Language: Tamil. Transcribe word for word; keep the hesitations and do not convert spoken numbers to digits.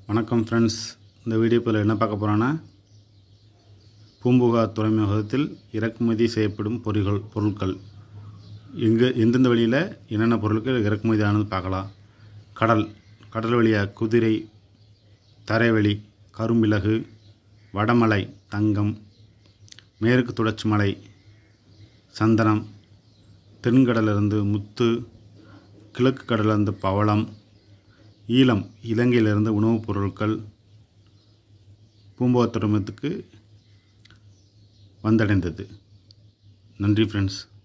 வணக்கம் ஃப்ரெண்ட்ஸ், இந்த வீடியோவில் என்ன பார்க்க போகிறோன்னா, பூம்புகார் துறைமுகத்தில் இறக்குமதி செய்யப்படும் பொருட்கள் பொருட்கள் எங்கே எந்தெந்த வழியில் என்னென்ன பொருட்கள் இறக்குமதி ஆனது பார்க்கலாம். கடல் கடல் வழியாக குதிரை, தரைவழி கரும்பிலகு, வடமலை தங்கம், மேற்கு தொடர்ச்சி மலை சந்தனம், தென்கடலிருந்து முத்து, கிழக்கு கடலிருந்து பவளம், ஈழம் இலங்கையிலிருந்து உணவுப் பொருட்கள் பூம்புகார் துறைமுகத்துக்கு வந்தடைந்தது. நன்றி ஃப்ரெண்ட்ஸ்.